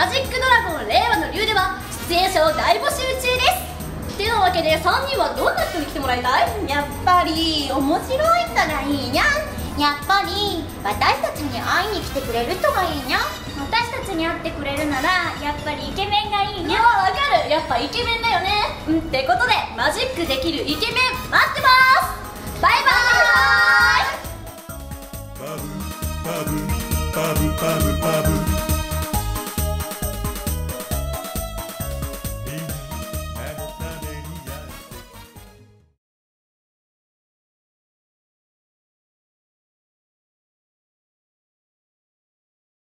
マジックドラゴン令和の竜では出演者を大募集中です。てなわけで3人はどんな人に来てもらいたい？ やっぱり面白い人がいいにゃん。やっぱり私たちに会いに来てくれる人がいいにゃん。私たちに会ってくれるならやっぱりイケメンがいいにゃん。 わかる、やっぱイケメンだよね。ってことでマジックできるイケメン待ってます。バイバーイ。 バブバブバブバブバブ